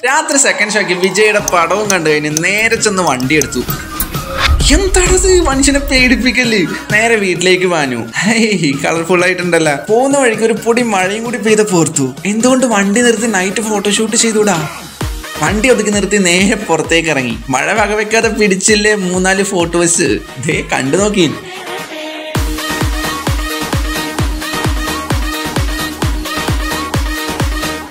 രാത്രി സെക്കൻഡ് ഷോയ്ക്ക് വിജയുടെ പടവും കണ്ടു കഴിഞ്ഞ് നേരെ ചെന്ന് വണ്ടി എടുത്തു. എന്താണത് മനുഷ്യനെ പേടിപ്പിക്കല്. നേരെ വീട്ടിലേക്ക് പാഞ്ഞു. കളർഫുൾ ആയിട്ടുണ്ടല്ലോ. പോകുന്ന വഴിക്ക് ഒരു പൊടി മഴയും കൂടി പെയ്ത പോർത്തു. എന്തുകൊണ്ട് വണ്ടി നിർത്തി നൈറ്റ് ഫോട്ടോഷൂട്ട് ചെയ്തൂടാ? വണ്ടി ഒതുക്കി നിർത്തി നേരെ പുറത്തേക്ക് ഇറങ്ങി. മഴ വകവെക്കാതെ പിടിച്ചില്ലേ 3-4 ഫോട്ടോസ്. ദേ കണ്ടു നോക്കി.